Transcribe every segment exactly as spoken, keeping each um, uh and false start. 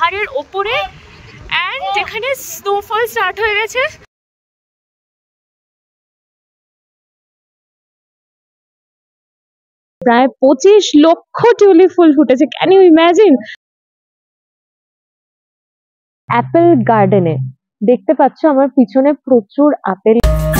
পাহাড়ের ওপরে, অ্যান্ড এখানে স্নোফল স্টার্ট হয়ে গেছে। প্রায় পঁচিশ লক্ষ টিউলিপ ফুল ফুটেছে, ক্যান ইউ ইমাজিন? অ্যাপেল গার্ডেনে দেখতে পাচ্ছ আমার পিছনে প্রচুর apple.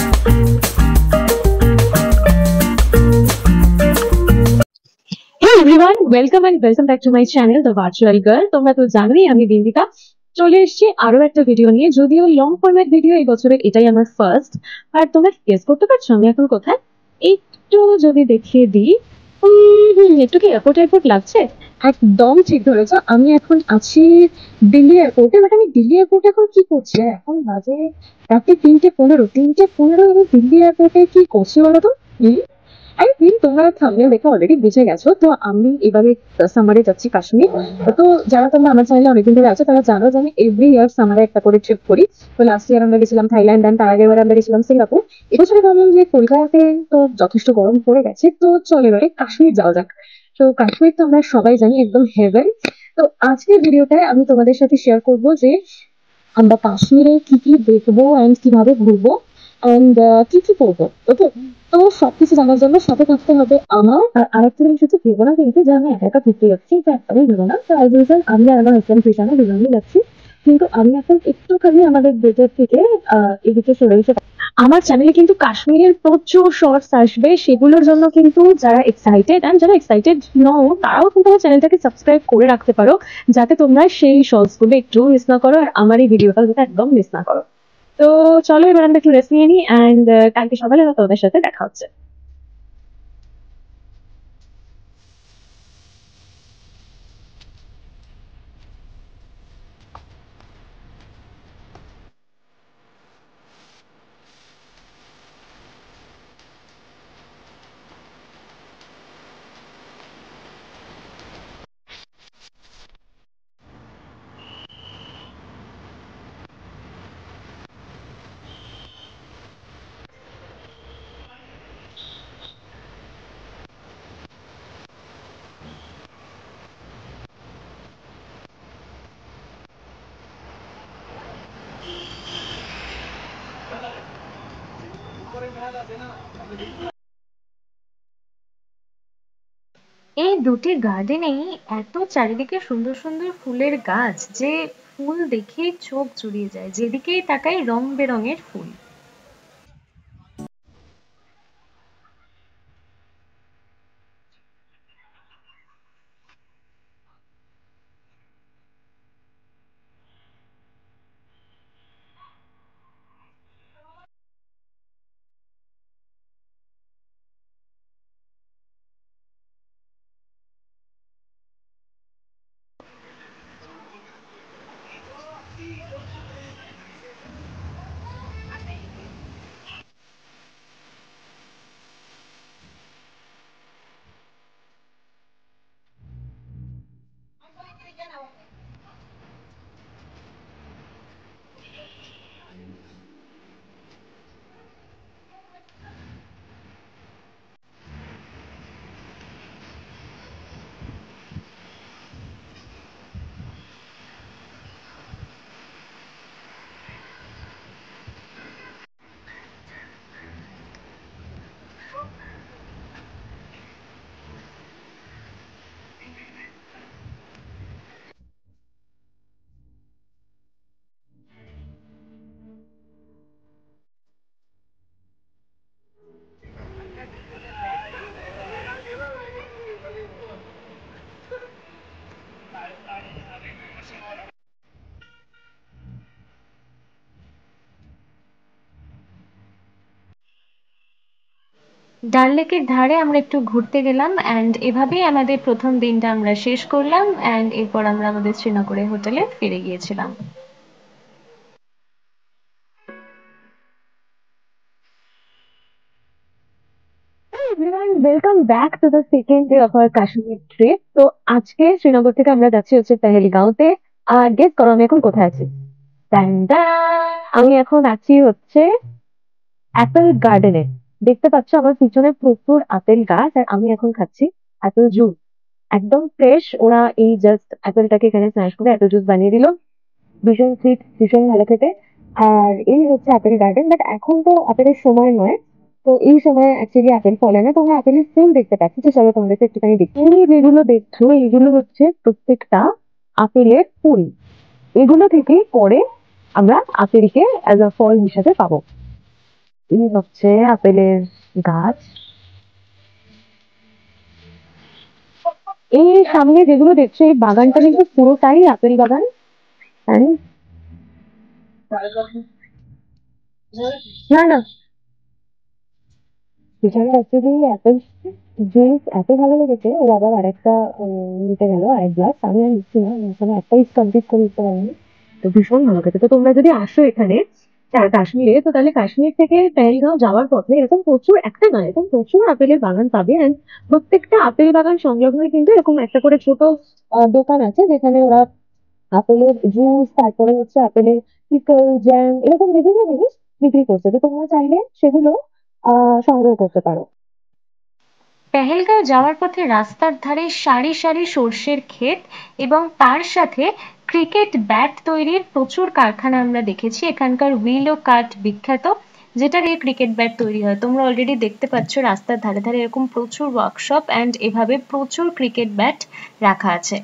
Hey everyone, welcome and welcome back to my channel The Virtual Girl. তোমরা তো জানোই আমি বিন্দিতা চলে এসেছি আরো একটা ভিডিও নিয়ে। যদিও লং ফরম্যাট ভিডিও এই বছরের এটাই আমার ফার্স্ট। আর তোমরা গেস করতে পারছো আমি এখন কোথায়? একটু যদি দেখিয়ে দিই, একটু কি এয়ারপোর্ট এয়ারপোর্ট লাগছে? একদম ঠিক ধরেছো, আমি এখন আছি দিল্লি এয়ারপোর্টে। বাট আমি দিল্লি এয়ারপোর্টে এখন কি করছি? এখন বাজে রাত্রি তিনটে পনেরো তিনটে পনেরো আমি দিল্লি এয়ারপোর্টে কি করছি বলো তো? আই থিঙ্ক তোমরা থাম্বনেল দেখে অলরেডি বুঝে গেছো। তো আমি এবারে সামারে যাচ্ছি কাশ্মীর। তো যারা তোমরা আমার চ্যানেলে অনেকদিন ধরে আছো তারা জানো যে আমি এভরি ইয়ার সামারে একটা করে ট্রিপ করি। তো লাস্ট ইয়ার আমরা গেছিলাম থাইল্যান্ড, অ্যান্ড তার আগের বার আমরা গেছিলাম সিঙ্গাপুর। এবছরে ভাবলাম যে কলকাতাতে তো যথেষ্ট গরম পড়ে গেছে, তো চলো এবারে কাশ্মীর যাওয়া যাক। তো কাশ্মীর তো আমরা সবাই জানি একদম হেভেন। তো আজকের ভিডিওটায় আমি তোমাদের সাথে শেয়ার করবো যে আমরা কাশ্মীরে কি কি দেখবো অ্যান্ড কিভাবে ঘুরবো অ্যান্ড কি কি করবো। ওকে, তো সবকিছু জানার জন্য সাথে থাকতে হবে আমার। আর আরেকটা জিনিস হচ্ছে ভেবো না কিন্তু যে আমি একা একা ঘুরতে যাচ্ছি, আমি ভেবো না। তো অ্যাজ ইউজুয়াল আমি আর আমার হাজব্যান্ড কৃষাণা দুজনেই যাচ্ছি, কিন্তু আমি এখন একটুখানি আমাদের বেজের থেকে আহ এদিকে সরে এসে। আমার চ্যানেলে কিন্তু কাশ্মীরের প্রচুর শর্টস আসবে, সেগুলোর জন্য কিন্তু যারা এক্সাইটেড অ্যান্ড যারা এক্সাইটেড নও তারাও কিন্তু আমার চ্যানেলটাকে সাবস্ক্রাইব করে রাখতে পারো, যাতে তোমরা সেই শর্টস গুলো একটু মিস না করো আর আমার এই ভিডিওটা যাতে একদম মিস না করো। তো চলো এবার আমরা একটু রেস্ট নিয়ে নিই, অ্যান্ড কালকে সকালে তোমাদের সাথে দেখা হচ্ছে। এই দুটি গার্ডেনেই এত চারিদিকে সুন্দর সুন্দর ফুলের গাছ যে ফুল দেখে চোখ জুড়িয়ে যায়, যেদিকেই তাকাই রং বেরঙের ফুল। ডাল লেকের ধারে আমরা একটু ঘুরতে গেলাম, অ্যান্ড এভাবেই আমাদের প্রথম দিনটা আমরা শেষ করলাম, অ্যান্ড এরপর আমরা আমাদের শ্রীনগরের হোটেলে ফিরে গিয়েছিলাম। Welcome back to the second day of our Kashmir trip. তো আজকে শ্রীনগর থেকে আমরা যাচ্ছি হচ্ছে পেহেলগাঁওতে। আর গেস করো আমি এখন কোথায় আছি? আমি এখন আছি হচ্ছে অ্যাপেল গার্ডেনে। দেখতে পাচ্ছ আমার পিছনে প্রচুর আপেল গাছ, আর আমি এখন খাচ্ছি অ্যাপেল জুস। একদম ফ্রেশ। ওরা এই জাস্ট অ্যাপেলটাকে এখানে স্ম্যাশ করে অ্যাপেল জুস বানিয়ে দিল, ভীষণ সুইট, ভীষণ ভালো খেতে। আর এই হচ্ছে অ্যাপেল গার্ডেন, বাট এখন তো আপেলের সময় নয়, তো এই সময় অ্যাকচুয়ালি আপেল ফলে না। তোমরা আপেলের ফুল দেখতে পাচ্ছি, তো চলো তোমাদেরকে একটুখানি দেখি। এই যেগুলো দেখছো এইগুলো হচ্ছে প্রত্যেকটা আপেলের ফুল। এগুলো থেকেই পরে আমরা আপেলকে অ্যাজ আ ফল হিসাবে পাবো। এই হচ্ছে আপেলের গাছ। এই সামনে যেগুলো দেখছো এই বাগানটা কিন্তু পুরোটাই আপেল বাগান। And না না, এখানে অ্যাকচুয়ালি অ্যাপেল জুস এত ভালো লেগেছে, ওর আবার আরেকটা উম, নিতে গেল আরেক গ্লাস। আমি আর নিচ্ছি না, আমি এখানে একটাই কমপ্লিট করে দিতে পারিনি। তো ভীষণ ভালো খেতে। তো তোমরা যদি আসো এখানে কা- কাশ্মীরে, তো তাহলে কাশ্মীর থেকে পেহেলগাঁও যাওয়ার পথে এরকম প্রচুর, একটা নয় এরকম প্রচুর আপেলের বাগান পাবে। অ্যান্ড প্রত্যেকটা আপেল বাগান সংলগ্ন কিন্তু এরকম একটা করে ছোট আহ, দোকান আছে, যেখানে ওরা আপেলের জুস, তারপরে হচ্ছে আপেলের পিকল, জ্যাম, এরকম বিভিন্ন জিনিস বিক্রি করছে। তো তোমরা চাইলে সেগুলো আহ সংগ্রহ করতে পারো। পেহেলগাঁও যাওয়ার পথে রাস্তার ধারে সারি সারি সর্ষের ক্ষেত এবং তার সাথে ক্রিকেট ব্যাট তৈরির প্রচুর কারখানা আমরা দেখেছি। এখানকার উইলো কাঠ বিখ্যাত, যেটা দিয়ে ক্রিকেট ব্যাট তৈরি হয়। তোমরা অলরেডি দেখতে পাচ্ছ রাস্তার ধারে ধারে এরকম প্রচুর ওয়ার্কশপ অ্যান্ড এভাবে প্রচুর ক্রিকেট ব্যাট রাখা আছে।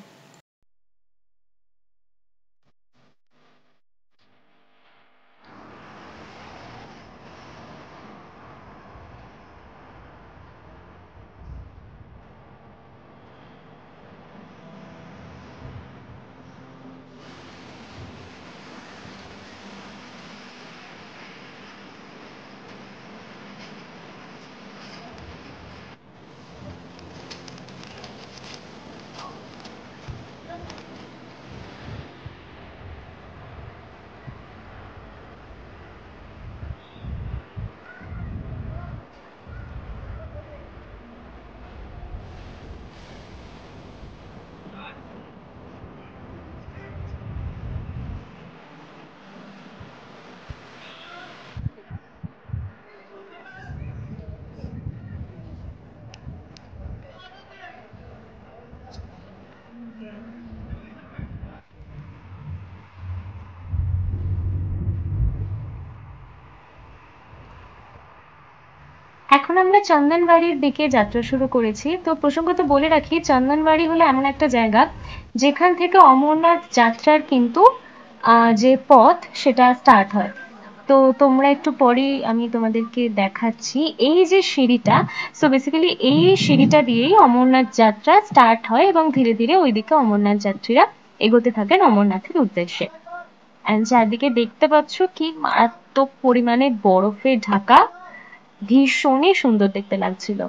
এখন আমরা চন্দনবাড়ির দিকে যাত্রা শুরু করেছি। তো প্রসঙ্গত বলে রাখি, চন্দনবাড়ি হলো এমন একটা জায়গা যেখান থেকে অমরনাথ যাত্রার কিন্তু আহ, যে পথ সেটা স্টার্ট হয়। তো তোমরা একটু পরেই আমি তোমাদেরকে দেখাচ্ছি এই যে সিঁড়িটা। সো বেসিক্যালি এই সিঁড়িটা দিয়েই অমরনাথ যাত্রা স্টার্ট হয় এবং ধীরে ধীরে ওইদিকে অমরনাথ যাত্রীরা এগোতে থাকেন অমরনাথের উদ্দেশ্যে। অ্যান্ড চারদিকে দেখতে পাচ্ছ কি মারাত্মক পরিমাণে বরফে ঢাকা, ভীষণই সুন্দর দেখতে লাগছিল।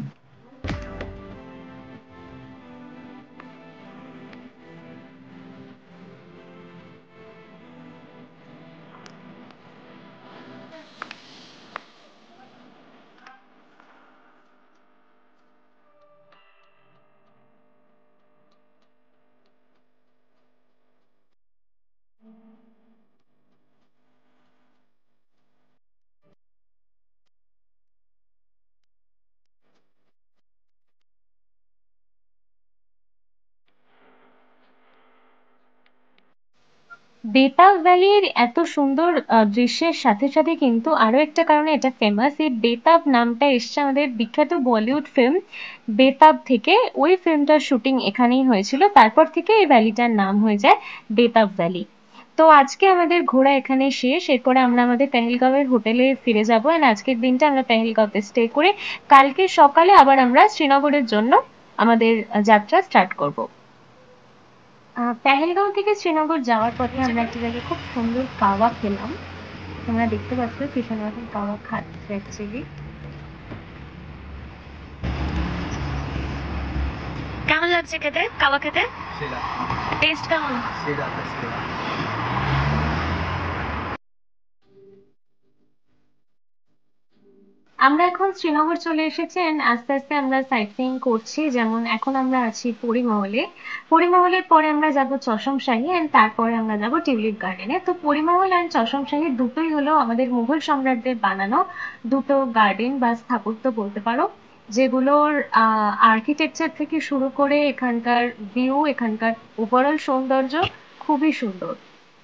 বেতাব ভ্যালির এত সুন্দর আহ, দৃশ্যের সাথে সাথে কিন্তু আরো একটা কারণে এটা ফেমাস। এই বেতাব নামটা এসছে আমাদের বিখ্যাত বলিউড ফিল্ম বেতাব থেকে। ওই ফিল্মটার শুটিং এখানেই হয়েছিল, তারপর থেকে এই ভ্যালিটার নাম হয়ে যায় বেতাব ভ্যালি। তো আজকে আমাদের ঘোরা এখানে শেষ। এরপরে আমরা আমাদের পেহেলগাঁওয়ের হোটেলে ফিরে যাবো। and আজকের দিনটা আমরা পেহেলগাঁওতে স্টে করে কালকে সকালে আবার আমরা শ্রীনগরের জন্য আমাদের আহ, যাত্রা স্টার্ট করব। আহ পেহেলগাঁও থেকে শ্রীনগর যাওয়ার পথে আমরা একটা জায়গায় খুব সুন্দর কাওয়া খেলাম। তোমরা দেখতে পাচ্ছ পিছনে এখন কাওয়া খাচ্ছে অ্যাকচুয়ালি। কেমন লাগছে খেতে, কাওয়া খেতে? টেস্ট কেমন? আমরা এখন শ্রীনগর চলে এসেছি and আস্তে আস্তে আমরা সাইট সিইং করছি। যেমন এখন আমরা আছি পরিমহলে। পরিমহলের পরে আমরা যাব চশমশাহি and তারপরে আমরা যাব টিউলিপ গার্ডেনে। তো পরিমহল and চশমশাহি দুটোই হলো আমাদের মুঘল সম্রাটদের বানানো দুটো গার্ডেন বা স্থাপত্য বলতে পারো। যেগুলোর আর্কিটেকচার থেকে শুরু করে এখানকার ভিউ, এখানকার ওভারঅল সৌন্দর্য খুবই সুন্দর।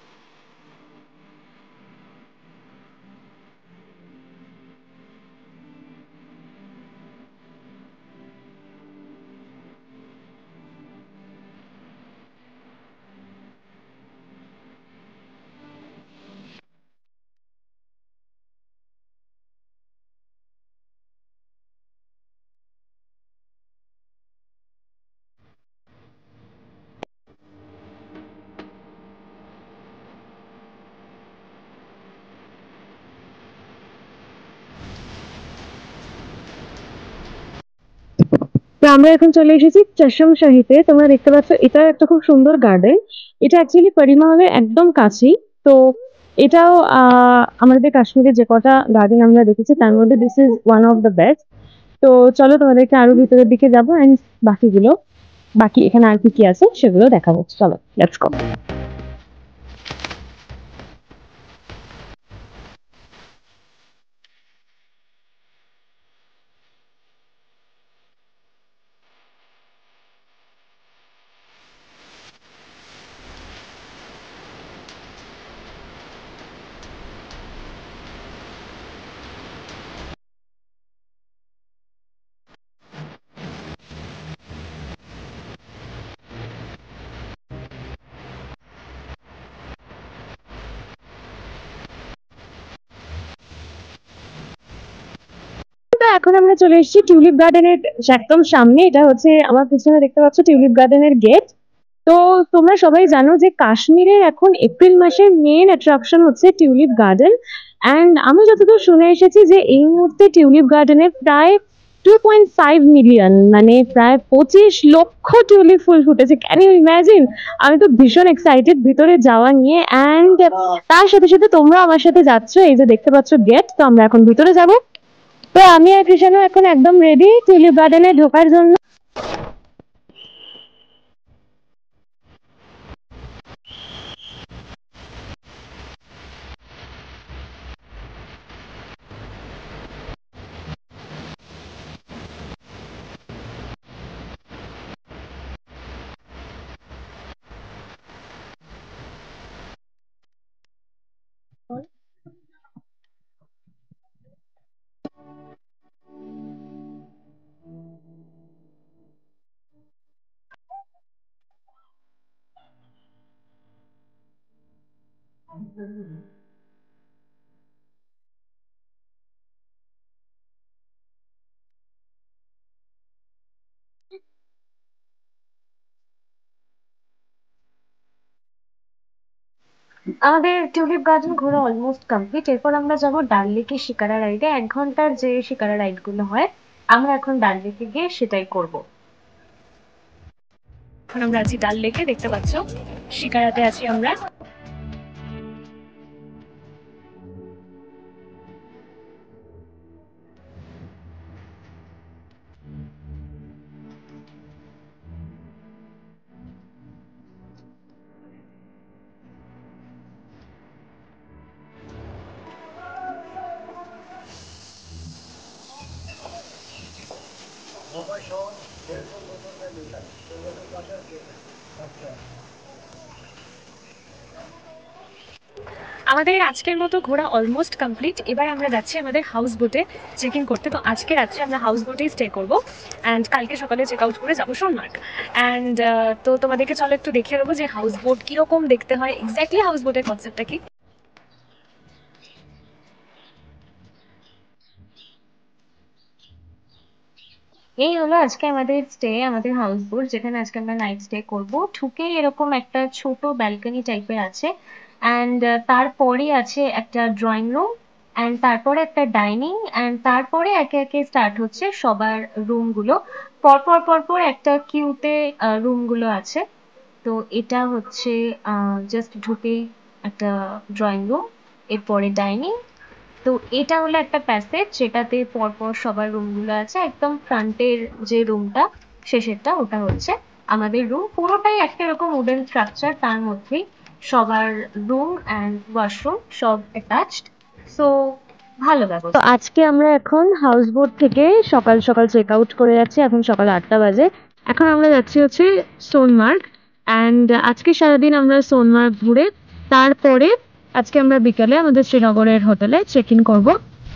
তো আমরা এখন চলে এসেছি চশম শাহিতে। তোমরা দেখতে পাচ্ছ এটা একটা খুব সুন্দর গার্ডেন। এটা অ্যাকচুয়ালি পরিমহলের একদম কাছেই। তো এটাও আহ আমাদের কাশ্মীরে যে কটা গার্ডেন আমরা দেখেছি তার মধ্যে this is one of the best. তো চলো তোমাদেরকে আরো ভিতরের দিকে যাবো এন্ড বাকিগুলো বাকি এখানে আর কি কি আছে সেগুলো দেখাবো। চলো লেটস গো। তো এখন আমরা চলে এসেছি টিউলিপ গার্ডেনের একদম সামনে। এটা হচ্ছে আমার পিছনে দেখতে পাচ্ছ টিউলিপ গার্ডেনের গেট। তো তোমরা সবাই জানো যে কাশ্মীরের এখন এপ্রিল মাসের মেন অ্যাট্রাকশন হচ্ছে টিউলিপ গার্ডেন। অ্যান্ড আমি যতদূর শুনে এসেছি যে এই মুহূর্তে টিউলিপ গার্ডেনে প্রায় টু পয়েন্ট ফাইভ মিলিয়ন মানে প্রায় পঁচিশ লক্ষ টিউলিপ ফুল ফুটেছে। Can you imagine? আমি তো ভীষণ এক্সাইটেড ভিতরে যাওয়া নিয়ে। অ্যান্ড তার সাথে সাথে তোমরা আমার সাথে যাচ্ছ, এই যে দেখতে পাচ্ছ গেট। তো আমরা এখন ভিতরে যাব। তো আমি আর কৃষাণু এখন একদম রেডি টিউলিপ গার্ডেনে ঢোকার জন্য। আমাদের টিউলিপ গার্ডেন ঘোরা অলমোস্ট কমপ্লিট। এরপর আমরা যাব ডাল লেকে শিকারা রাইডে। এক ঘন্টার যে শিকারা রাইড গুলো হয় আমরা এখন ডাল লেকে গিয়ে সেটাই করব। এখন আমরা আছি ডাল লেকে, দেখতে পাচ্ছ শিকারাতে আছি আমরা। আমাদের আজকের মতো ঘোরা অলমোস্ট কমপ্লিট। এবার আমরা যাচ্ছি আমাদের হাউস বোটে চেক ইন করতে। তো আজকে রাত্রে আমরা হাউস বোটেই স্টে করবো অ্যান্ড কালকে সকালে চেক আউট করে যাবো সোনমার্গ। অ্যান্ড তো তোমাদেরকে চলো একটু দেখিয়ে দেবো যে হাউস বোট কিরকম দেখতে হয়, এক্স্যাক্টলি হাউস বোটের কনসেপ্টটা কি। এই হলো আজকে আমাদের স্টে, আমাদের হাউস বোট যেখানে আজকে আমরা নাইট স্টে করব। ঢুকে এরকম একটা ছোট ব্যালকনি টাইপের আছে অ্যান্ড তারপরে আছে একটা ড্রয়িং রুম অ্যান্ড তারপরে একটা ডাইনিং অ্যান্ড তারপরে একে একে স্টার্ট হচ্ছে সবার রুম গুলো। পরপর পরপর একটা কিউতে রুম গুলো আছে। তো এটা হচ্ছে জাস্ট ঢুকেই একটা ড্রয়িং রুম, এরপরে ডাইনিং। তো এটা হলো একটা প্যাসেজ যেটাতে পরপর সবার রুমগুলো আছে। একদম ফ্রন্টের যে রুমটা শেষেরটা ওটা হচ্ছে আমাদের রুম। পুরোটাই একটা এরকম উডেন স্ট্রাকচার, তার মধ্যেই সবার রুম অ্যান্ড ওয়াশরুম সব অ্যাটাচড। সো ভালো ব্যবস্থা। তো আজকে আমরা এখন হাউস বোট থেকে সকাল সকাল চেক আউট করে যাচ্ছি। এখন সকাল আটটা বাজে। এখন আমরা যাচ্ছি হচ্ছে সোনমার্গ। অ্যান্ড আজকে সারাদিন আমরা সোনমার্গ ঘুরে তারপরে আজকে আমরা বিকালে আমাদের শ্রীনগরের হোটেলে চেক ইন করবো।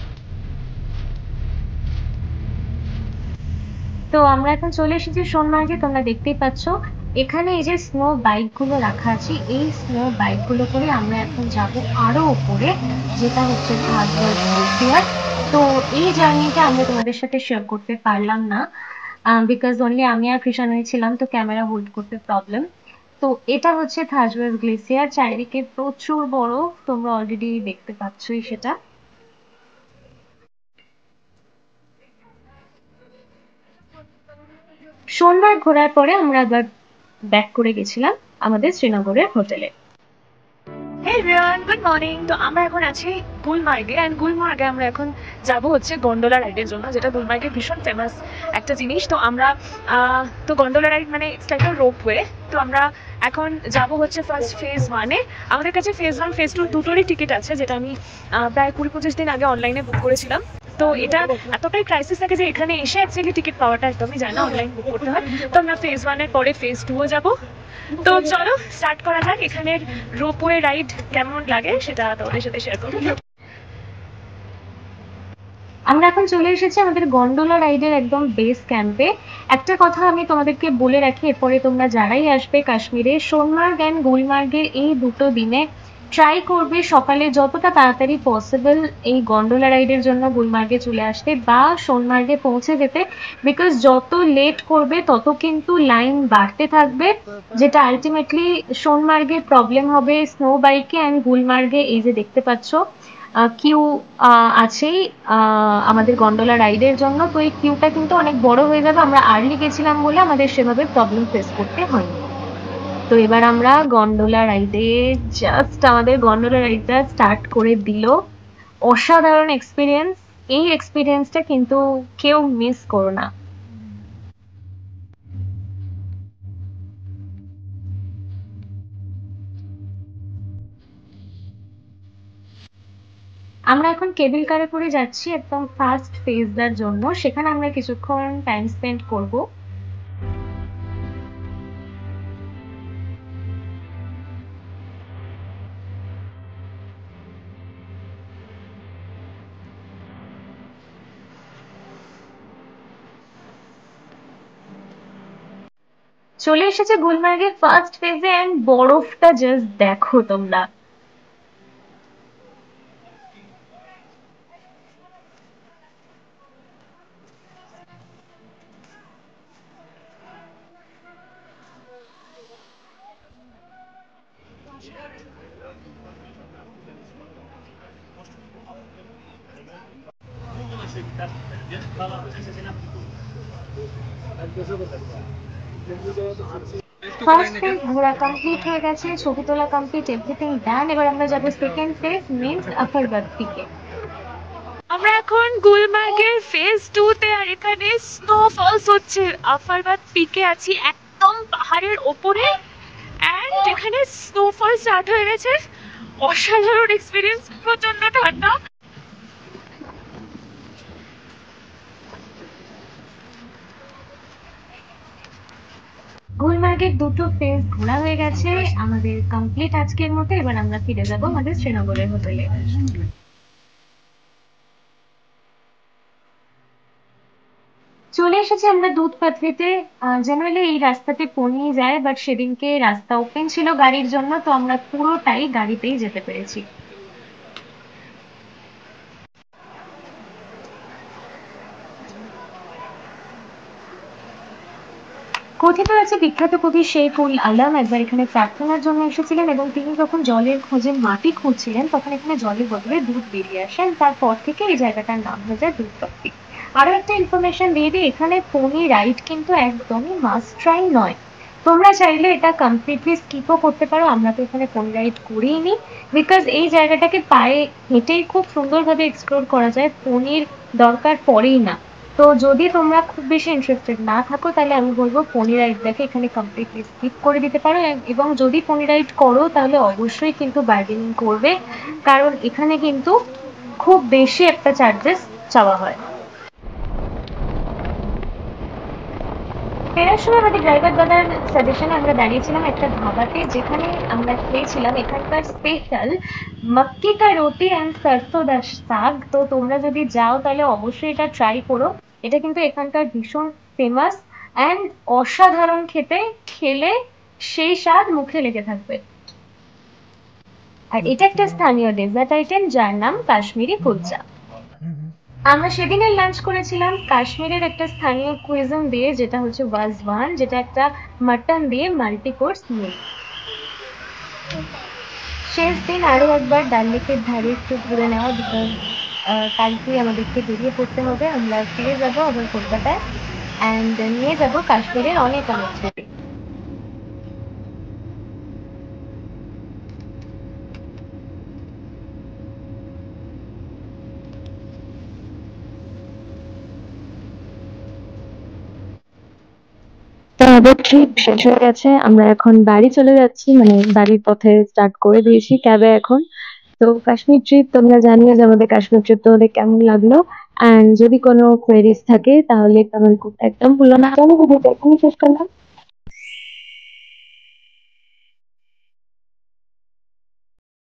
তো আমরা এখন চলে এসেছি সোনমার্গে। তোমরা দেখতেই পাচ্ছ এখানে এই যে স্নো বাইক গুলো রাখা আছে, এই স্নো বাইক গুলো করে আমরা এখন যাব আরো উপরে, যেটা হচ্ছে থার্ডওয়ার্ল্ড গ্লেসিয়ার। তো এই জার্নিটা আমরা তোমাদের সাথে শেয়ার করতে পারলাম না, বিকজ অনলি আমি আর কৃষাণই ছিলাম, তো ক্যামেরা হোল্ড করতে প্রবলেম। তো এটা হচ্ছে থার্ডওয়ার্ল্ড গ্লেসিয়ার, চারিদিকে প্রচুর বরফ, তোমরা অলরেডি দেখতে পাচ্ছই সেটা। সোনমার্গ ঘোরার পরে আমরা আবার ব্যাক করে গেছিলাম আমাদের শ্রীনগরের হোটেলে। Hey everyone, good morning. তো আমরা এখন আছি গুলমার্গে, এন্ড গুলমার্গে আমরা এখন যাব হচ্ছে গন্ডোলা রাইডের জন্য, যেটা গুলমার্গের ভীষণ ফেমাস একটা জিনিস। তো আমরা তো গন্ডোলা রাইড মানে ইটস লাইক আ রোপওয়ে। তো আমরা এখন যাব হচ্ছে ফার্স্ট ফেজ ওয়ানে। আমাদের কাছে ফেজ ওয়ান ফেজ টু দুটোরই টিকিট আছে, যেটা আমি প্রায় কুড়ি পঁচিশ দিন আগে অনলাইনে বুক করেছিলাম। তো এটা এতটাই ক্রাইসিস থাকে যে এখানে এসে অ্যাকচুয়ালি টিকিট পাওয়াটা একদমই যায় না, অনলাইন বুক করতে হয়। তো আমরা ফেজ ওয়ানের পরে ফেজ টুও যাবো। তো চলো স্টার্ট করা যাক। এখানের রোপওয়ে রাইড কেমন লাগে সেটা তোমাদের সাথে শেয়ার করবো। আমরা এখন চলে এসেছি আমাদের গন্ডোলা রাইডের একদম বেস ক্যাম্পে। একটা কথা আমি তোমাদেরকে বলে রাখি, এরপরে তোমরা যারাই আসবে কাশ্মীরে, সোনমার্গ অ্যান্ড গুলমার্গের এই দুটো দিনে ট্রাই করবে সকালে যতটা তাড়াতাড়ি পসিবল এই গন্ডোলা রাইডের জন্য গুলমার্গে চলে আসতে বা সোনমার্গে পৌঁছে যেতে, বিকজ যত লেট করবে তত কিন্তু লাইন বাড়তে থাকবে, যেটা আলটিমেটলি সোনমার্গে প্রবলেম হবে স্নো বাইকে। অ্যান্ড গুলমার্গে এই যে দেখতে পাচ্ছ কিউ আছেই আমাদের গন্ডোলা রাইডের জন্য। তো এই কিউটা কিন্তু অনেক বড় হয়ে যাবে, আমরা আর্লি গেছিলাম বলে আমাদের সেভাবে প্রবলেম ফেস করতে হয়নি। তো এবার আমরা গন্ডোলা রাইডে জাস্ট আমাদের গন্ডোলা রাইডটা স্টার্ট করে দিল। অসাধারণ এক্সপিরিয়েন্স, এই এক্সপিরিয়েন্সটা কিন্তু কেউ মিস করো না। আমরা এখন কেবল কারে করে যাচ্ছি একদম ফার্স্ট ফেজটার জন্য, সেখানে আমরা কিছুক্ষণ টাইম স্পেন্ড করব। চলে এসেছে গুলমার্গের ফার্স্ট ফেজে, এন্ড বরফটা জাস্ট দেখো তোমরা। ফার্স্ট ফেজ ঘোরা কমপ্লিট হয়ে গেছে, ছবি তোলা কমপ্লিট, এভরিথিং ডান। এবার আমরা যাবো সেকেন্ড ফেজ মিন্স আফারবাদ পিকে। আমরা এখন গুলমার্গের ফেজ টু তে, আর এখানে স্নোফলস হচ্ছে। আফারবাদ পিকে আছি একদম পাহাড়ের ওপরে, এন্ড এখানে স্নোফল স্টার্ট হয়ে গেছে। অসাধারণ এক্সপিরিয়েন্স, প্রচন্ড ঠান্ডা। গুলমার্গের দুটো ফেজ ঘোরা হয়ে গেছে আমাদের কমপ্লিট আজকের মতো। এবার আমরা ফিরে যাব আমাদের শ্রীনগরের হোটেলে। চলে এসেছি আমরা দুধ পাথরিতে। জেনারেলি এই রাস্তাতে পনিয়ে যায়, বাট সেদিনকে রাস্তা ওপেন ছিল গাড়ির জন্য, তো আমরা পুরোটাই গাড়িতেই যেতে পেরেছি। কথিত আছে বিখ্যাত কবি শেখুল আলম একবার এখানে প্রার্থনার জন্য এসেছিলেন, এবং তিনি যখন জলের খোঁজে মাটি খুঁজছিলেন তখন এখানে জলের বদলে দুধ বেরিয়ে আসেন। তারপর থেকে এই জায়গাটার নাম হয়ে যায় দুধ পাথরি। আরো একটা ইনফরমেশন দিয়ে দিই, এখানে পনি রাইড কিন্তু একদমই মাস্ট ট্রাই নয়। তোমরা চাইলে এটা কমপ্লিটলি স্কিপও করতে পারো, আমরা তো এখানে পনি রাইড করিনি, বিকজ এই জায়গাটাকে পায়ে হেঁটেই খুব সুন্দরভাবে এক্সপ্লোর করা যায়, পনির দরকার পড়েই না। তো যদি তোমরা খুব বেশি ইন্টারেস্টেড না থাকো তাহলে আমি বলবো পনি রাইডটাকে এখানে কমপ্লিটলি স্কিপ করে দিতে পারো। এবং যদি পনি রাইড করো তাহলে অবশ্যই কিন্তু বার্গেনিং করবে, কারণ এখানে কিন্তু খুব বেশি একটা চার্জেস চাওয়া হয়। ফেরার সময় আমাদের ড্রাইভার দাদার সাজেশনে আমরা দাঁড়িয়েছিলাম একটা ধাবাতে, যেখানে আমরা খেয়েছিলাম এখানকার স্পেশাল মাক্কি কা রুটি অ্যান্ড সরসো দা শাগ। তো তোমরা যদি যাও তাহলে অবশ্যই এটা ট্রাই করো। এটা কিন্তু এখানকার ভীষণ ফেমাস অ্যান্ড অসাধারণ খেতে, খেলে সেই স্বাদ মুখে লেগে থাকবে। আর এটা একটা স্থানীয় ডেজার্ট আইটেম যার নাম কাশ্মীরি কুলচা। আমরা সেদিনের লাঞ্চ করেছিলাম কাশ্মীরের একটা স্থানীয় কুইজিন দিয়ে, যেটা হচ্ছে ওয়াজওয়ান, যেটা একটা মাটন দিয়ে মাল্টি কোর্স মিল। শেষ দিন আরো একবার ডাল লেকের ধারে একটু ঘুরে নেওয়া, বিকজ কালকে আমাদেরকে বেরিয়ে পড়তে হবে, আমরা ফিরে যাবো আবার কলকাতায় অ্যান্ড নিয়ে যাবো কাশ্মীরের অনেক অনেক স্মৃতি। তো আমাদের ট্রিপ শেষ হয়ে গেছে, আমরা এখন বাড়ি চলে যাচ্ছি, মানে বাড়ির পথে স্টার্ট করে দিয়েছি ক্যাবে এখন। তো কাশ্মীর ট্রিপ তোমরা জানিও যে আমাদের কাশ্মীর ট্রিপ তোমাদের কেমন লাগলো, অ্যান্ড যদি কোনো কোয়েরিজ থাকে তাহলে কমেন্ট করতে একদম ভুলো না। চলো ভিডিওটা এখানেই শেষ করলাম।